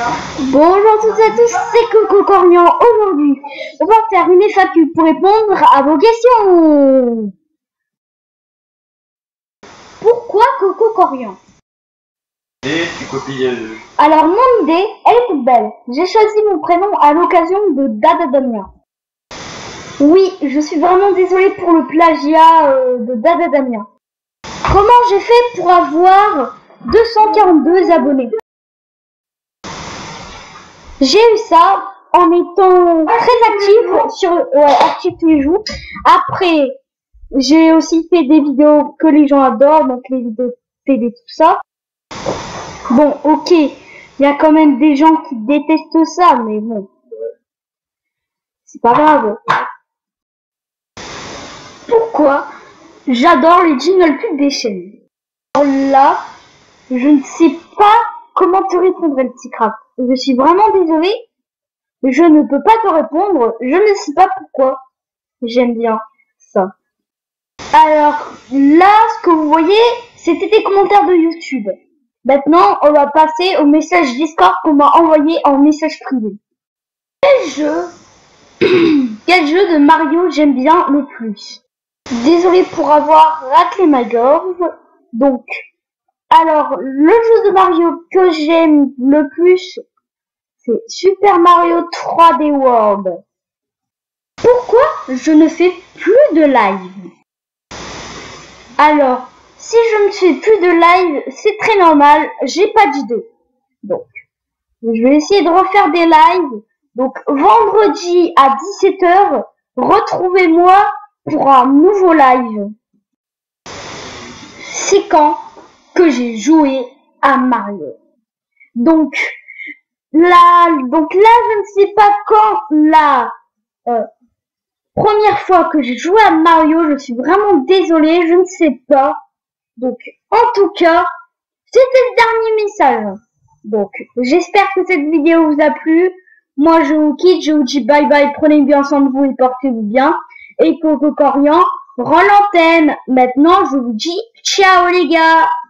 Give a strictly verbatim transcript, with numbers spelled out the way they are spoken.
Bonjour à toutes et à tous, c'est Coco Corian. Aujourd'hui, on va faire une F A Q pour répondre à vos questions. Pourquoi Coco Corian? Et tu copies. Euh... Alors, mon idée, elle est toute belle. J'ai choisi mon prénom à l'occasion de Dada Damien. Oui, je suis vraiment désolée pour le plagiat euh, de Dada Damien. Comment j'ai fait pour avoir deux cent quarante-deux abonnés? J'ai eu ça en étant très actif sur ouais, actif tous les jours. Après, j'ai aussi fait des vidéos que les gens adorent, donc les vidéos télé, tout ça. Bon, ok, il y a quand même des gens qui détestent ça, mais bon, c'est pas grave. Pourquoi j'adore les jingle pubs des chaînes? Alors là, je ne sais pas comment te répondre, le petit crabe. Je suis vraiment désolée. Je ne peux pas te répondre. Je ne sais pas pourquoi. J'aime bien ça. Alors là, ce que vous voyez, c'était des commentaires de YouTube. Maintenant, on va passer au message Discord qu'on m'a envoyé en message privé. Quel jeu, quel jeu de Mario j'aime bien le plus? Désolé pour avoir raclé ma gorge. Donc, alors, le jeu de Mario que j'aime le plus, c'est Super Mario trois D World. Pourquoi je ne fais plus de live? Alors, si je ne fais plus de live, c'est très normal, j'ai pas d'idée. Donc, je vais essayer de refaire des lives. Donc, vendredi à dix-sept heures, retrouvez-moi pour un nouveau live. C'est quand que j'ai joué à Mario. Donc, là, donc là, je ne sais pas quand la euh, première fois que j'ai joué à Mario, je suis vraiment désolée, je ne sais pas. Donc, en tout cas, c'était le dernier message. Donc, j'espère que cette vidéo vous a plu. Moi, je vous quitte, je vous dis bye bye, prenez bien soin de vous et portez-vous bien. Et Coco Corian rend l'antenne. Maintenant, je vous dis ciao les gars.